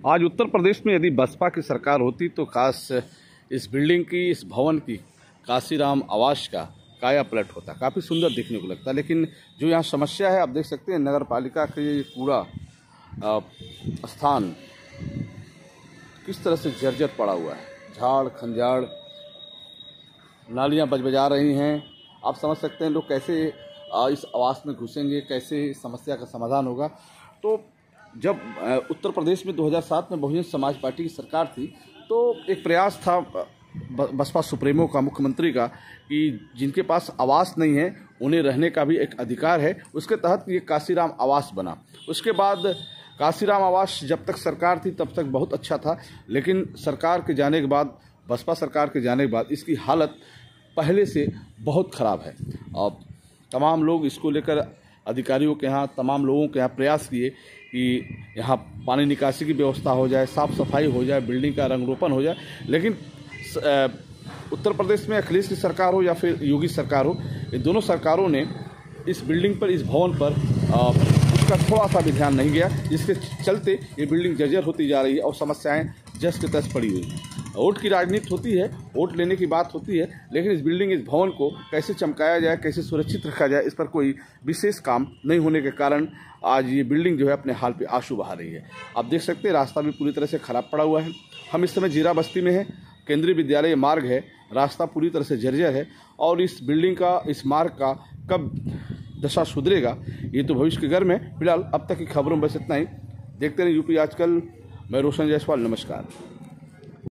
आज उत्तर प्रदेश में यदि बसपा की सरकार होती तो काश इस बिल्डिंग की, इस भवन की, काशीराम आवास का काया पलट होता। काफ़ी सुंदर दिखने को लगता है, लेकिन जो यहाँ समस्या है आप देख सकते हैं, नगर पालिका का ये पूरा स्थान किस तरह से जर्जर पड़ा हुआ है। झाड़ खंजाड़, नालियाँ बजबजा रही हैं। आप समझ सकते हैं लोग कैसे इस आवास में घुसेंगे, कैसे इस समस्या का समाधान होगा। तो जब उत्तर प्रदेश में 2007 में बहुजन समाज पार्टी की सरकार थी तो एक प्रयास था बसपा सुप्रीमो का, मुख्यमंत्री का, कि जिनके पास आवास नहीं है उन्हें रहने का भी एक अधिकार है। उसके तहत ये काशीराम आवास बना। उसके बाद काशीराम आवास जब तक सरकार थी तब तक बहुत अच्छा था, लेकिन सरकार के जाने के बाद, बसपा सरकार के जाने के बाद इसकी हालत पहले से बहुत ख़राब है। और तमाम लोग इसको लेकर अधिकारियों के यहाँ, तमाम लोगों के यहाँ प्रयास किए कि यहाँ पानी निकासी की व्यवस्था हो जाए, साफ़ सफाई हो जाए, बिल्डिंग का रंग रोपण हो जाए। लेकिन उत्तर प्रदेश में अखिलेश की सरकार हो या फिर योगी सरकार हो, ये दोनों सरकारों ने इस बिल्डिंग पर, इस भवन पर उसका थोड़ा सा भी ध्यान नहीं गया, जिसके चलते ये बिल्डिंग जर्जर होती जा रही है और समस्याएं जस के तस पड़ी हुई हैं। वोट की राजनीति होती है, वोट लेने की बात होती है, लेकिन इस बिल्डिंग, इस भवन को कैसे चमकाया जाए, कैसे सुरक्षित रखा जाए, इस पर कोई विशेष काम नहीं होने के कारण आज ये बिल्डिंग जो है अपने हाल पे आंसू बहा रही है। आप देख सकते हैं रास्ता भी पूरी तरह से खराब पड़ा हुआ है। हम इस समय जीरा बस्ती में हैं। केंद्रीय विद्यालय मार्ग है, रास्ता पूरी तरह से जर्जर है और इस बिल्डिंग का, इस मार्ग का कब दशा सुधरेगा ये तो भविष्य के गर्म है। फिलहाल अब तक की खबरों में बस इतना ही। देखते रहिए यूपी आजकल। मैं रोशन जायसवाल, नमस्कार।